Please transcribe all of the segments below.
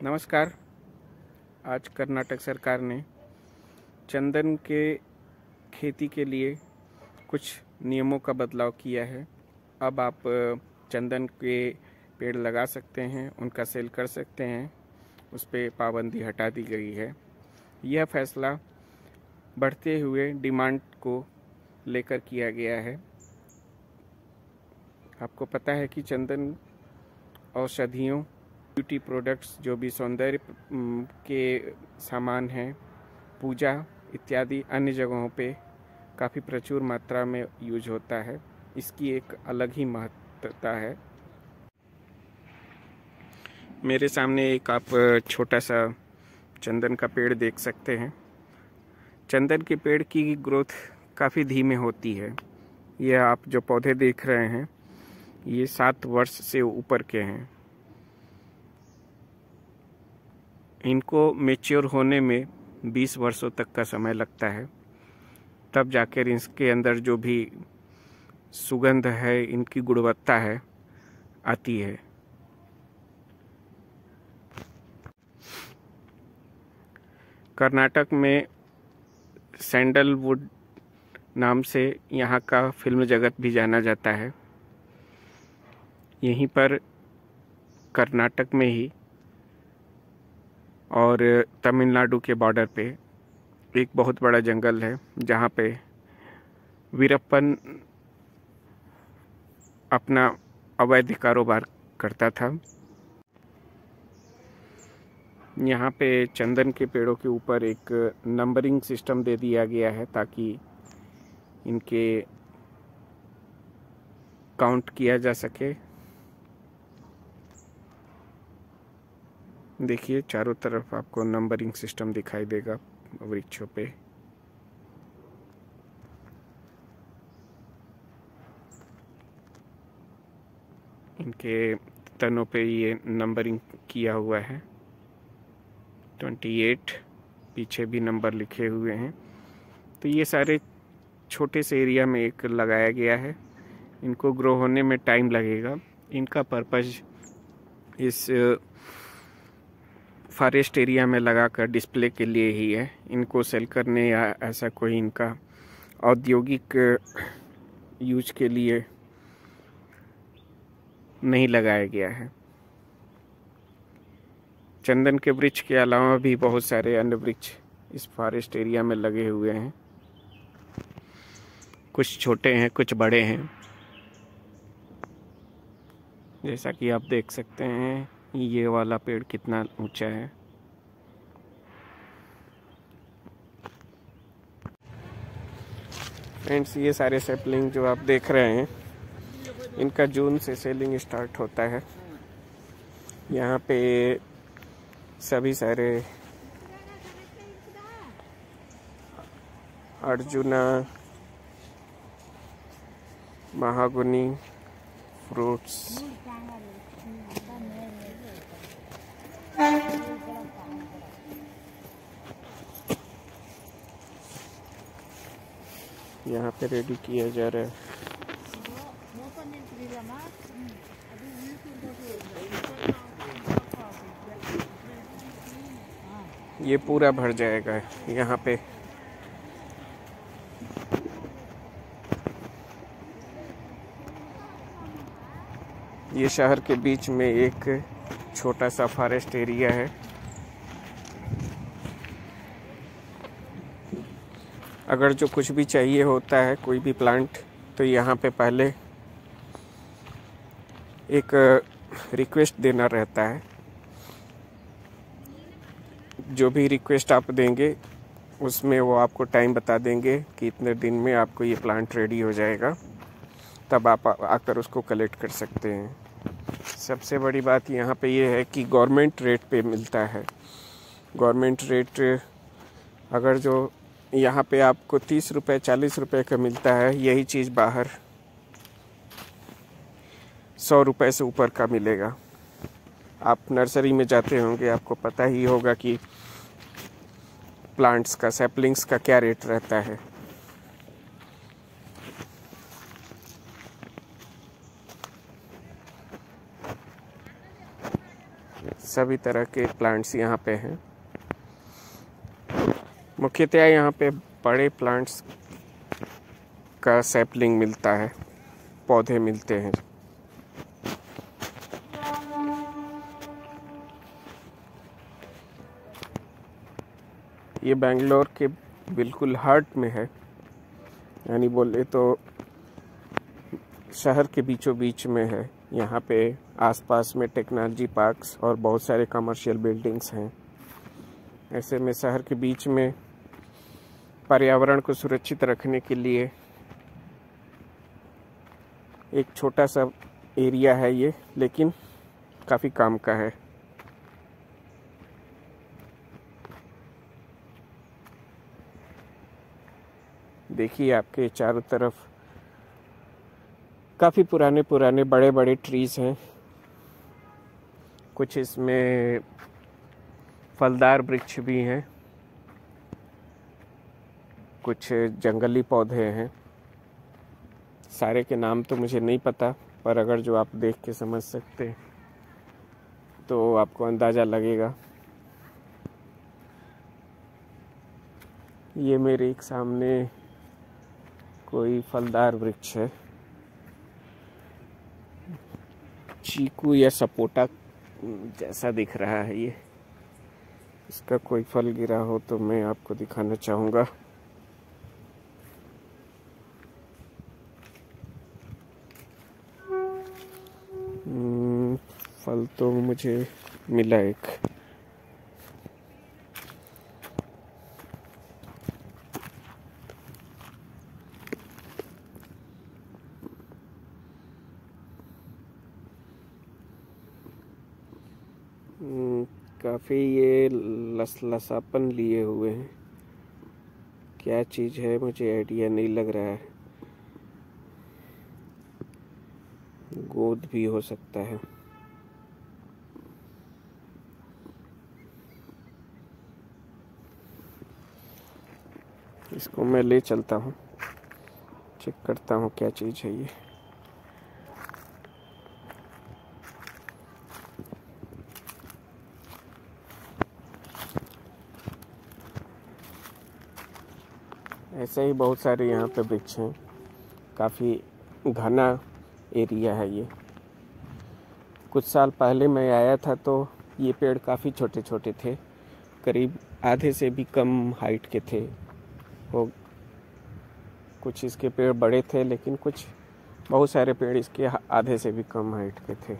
नमस्कार। आज कर्नाटक सरकार ने चंदन के खेती के लिए कुछ नियमों का बदलाव किया है। अब आप चंदन के पेड़ लगा सकते हैं, उनका सेल कर सकते हैं, उस पर पाबंदी हटा दी गई है। यह फैसला बढ़ते हुए डिमांड को लेकर किया गया है। आपको पता है कि चंदन औषधियों, ब्यूटी प्रोडक्ट्स, जो भी सौंदर्य के सामान हैं, पूजा इत्यादि अन्य जगहों पे काफ़ी प्रचुर मात्रा में यूज होता है। इसकी एक अलग ही महत्वता है। मेरे सामने एक आप छोटा सा चंदन का पेड़ देख सकते हैं। चंदन के पेड़ की ग्रोथ काफ़ी धीमे होती है। यह आप जो पौधे देख रहे हैं, ये 7 वर्ष से ऊपर के हैं। इनको मैच्योर होने में 20 वर्षों तक का समय लगता है, तब जाकर इसके अंदर जो भी सुगंध है, इनकी गुणवत्ता है, आती है। कर्नाटक में सैंडलवुड नाम से यहाँ का फिल्म जगत भी जाना जाता है। यहीं पर कर्नाटक में ही और तमिलनाडु के बॉर्डर पे एक बहुत बड़ा जंगल है, जहाँ पे वीरप्पन अपना अवैध कारोबार करता था। यहाँ पे चंदन के पेड़ों के ऊपर एक नंबरिंग सिस्टम दे दिया गया है, ताकि इनके काउंट किया जा सके। देखिए, चारों तरफ आपको नंबरिंग सिस्टम दिखाई देगा वृक्षों पे। इनके तनों पे ये नंबरिंग किया हुआ है। 28 पीछे भी नंबर लिखे हुए हैं। तो ये सारे छोटे से एरिया में एक लगाया गया है। इनको ग्रो होने में टाइम लगेगा। इनका पर्पज़ इस फॉरेस्ट एरिया में लगाकर डिस्प्ले के लिए ही है। इनको सेल करने या ऐसा कोई इनका औद्योगिक यूज के लिए नहीं लगाया गया है। चंदन के वृक्ष के अलावा भी बहुत सारे अन्य वृक्ष इस फॉरेस्ट एरिया में लगे हुए हैं। कुछ छोटे हैं, कुछ बड़े हैं। जैसा कि आप देख सकते हैं, ये वाला पेड़ कितना ऊंचा है। फ्रेंड्स, ये सारे सैपलिंग जो आप देख रहे हैं, इनका जून से सेलिंग स्टार्ट होता है। यहाँ पे सभी सारे अर्जुना, महागुनी फ्रूट्स, यहाँ पे रेडी किया जा रहा है। ये पूरा भर जाएगा यहाँ पे। ये शहर के बीच में एक छोटा सा फॉरेस्ट एरिया है। अगर जो कुछ भी चाहिए होता है, कोई भी प्लांट, तो यहाँ पे पहले एक रिक्वेस्ट देना रहता है। जो भी रिक्वेस्ट आप देंगे, उसमें वो आपको टाइम बता देंगे कि इतने दिन में आपको ये प्लांट रेडी हो जाएगा। तब आप आकर उसको कलेक्ट कर सकते हैं। सबसे बड़ी बात यहाँ पे ये है कि गवर्नमेंट रेट पे मिलता है। गवर्नमेंट रेट अगर जो यहाँ पे आपको 30 रुपये 40 रुपये का मिलता है, यही चीज़ बाहर 100 रुपये से ऊपर का मिलेगा। आप नर्सरी में जाते होंगे, आपको पता ही होगा कि प्लांट्स का, सैपलिंग्स का क्या रेट रहता है। सभी तरह के प्लांट्स यहाँ पे हैं। मुख्यतया यहाँ पे बड़े प्लांट्स का सैपलिंग मिलता है, पौधे मिलते हैं। ये बेंगलोर के बिल्कुल हार्ट में है, यानी बोले तो शहर के बीचों बीच में है। यहाँ पे आसपास में टेक्नोलॉजी पार्क्स और बहुत सारे कमर्शियल बिल्डिंग्स हैं। ऐसे में शहर के बीच में पर्यावरण को सुरक्षित रखने के लिए एक छोटा सा एरिया है ये, लेकिन काफ़ी काम का है। देखिए आपके चारों तरफ काफ़ी पुराने पुराने बड़े बड़े ट्रीज़ हैं। कुछ इसमें फलदार वृक्ष भी हैं, कुछ जंगली पौधे हैं। सारे के नाम तो मुझे नहीं पता, पर अगर जो आप देख के समझ सकते हैं तो आपको अंदाज़ा लगेगा। ये मेरे एक सामने कोई फलदार वृक्ष है, चीकू या सपोटा जैसा दिख रहा है ये। इसका कोई फल गिरा हो तो मैं आपको दिखाना चाहूँगा। फल तो मुझे मिला एक। काफ़ी ये लसापन लिए हुए हैं। क्या चीज़ है मुझे आइडिया नहीं लग रहा है। गोद भी हो सकता है। इसको मैं ले चलता हूँ, चेक करता हूँ क्या चीज़ है ये। ऐसे ही बहुत सारे यहाँ पे वृक्ष हैं। काफ़ी घना एरिया है ये। कुछ साल पहले मैं आया था तो ये पेड़ काफ़ी छोटे छोटे थे, करीब आधे से भी कम हाइट के थे। वो कुछ इसके पेड़ बड़े थे, लेकिन कुछ बहुत सारे पेड़ इसके आधे से भी कम हाइट के थे।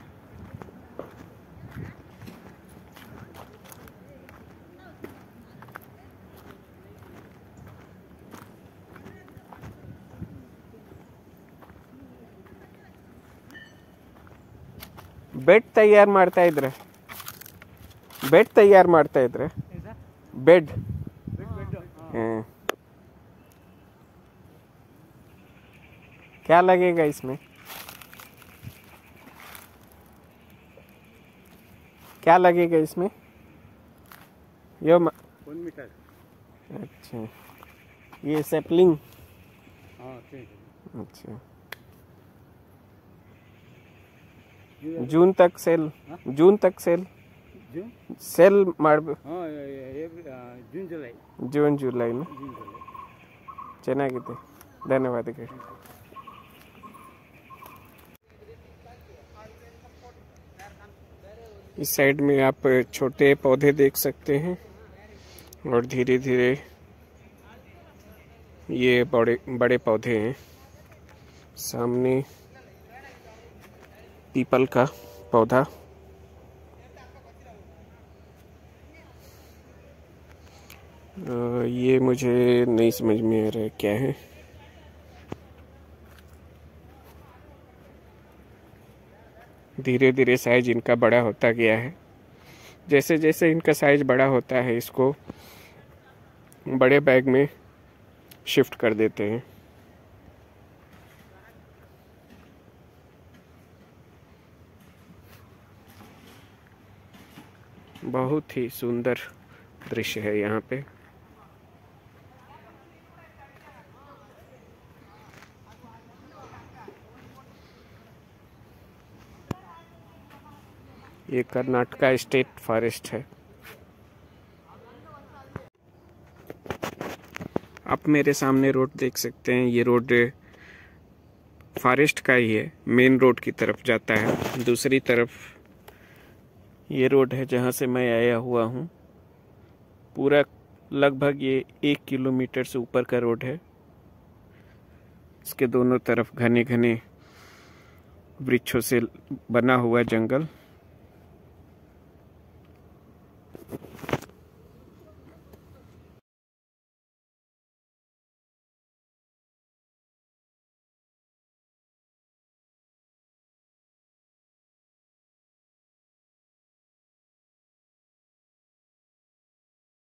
ಬೆಡ್ ತಯಾರು ಮಾಡ್ತಾ ಇದ್ರೆ ಬೆಡ್ ತಯಾರು ಮಾಡ್ತಾ ಇದ್ರೆ ಬೆಡ್ क्या लगेगा इसमें? क्या लगेगा इसमें? यो 1 मीटर। अच्छा, ये सैपलिंग। हाँ ठीक है। अच्छा, जून तक सेल। जून तक सेल सेल जून जुलाई में ಚೆನ್ನಾಗಿದೆ। ಧನ್ಯವಾದಗಳು। इस साइड में आप छोटे पौधे देख सकते हैं और धीरे धीरे ये बड़े बड़े पौधे हैं। सामने पीपल का पौधा, ये मुझे नहीं समझ में आ रहा है क्या है। धीरे धीरे साइज इनका बड़ा होता गया है। जैसे जैसे इनका साइज बड़ा होता है, इसको बड़े बैग में शिफ्ट कर देते हैं। बहुत ही सुंदर दृश्य है यहाँ पे। ये कर्नाटका स्टेट फॉरेस्ट है। आप मेरे सामने रोड देख सकते हैं, ये रोड फॉरेस्ट का ही है, मेन रोड की तरफ जाता है। दूसरी तरफ ये रोड है जहाँ से मैं आया हुआ हूँ। पूरा लगभग ये 1 किलोमीटर से ऊपर का रोड है। इसके दोनों तरफ घने घने वृक्षों से बना हुआ जंगल।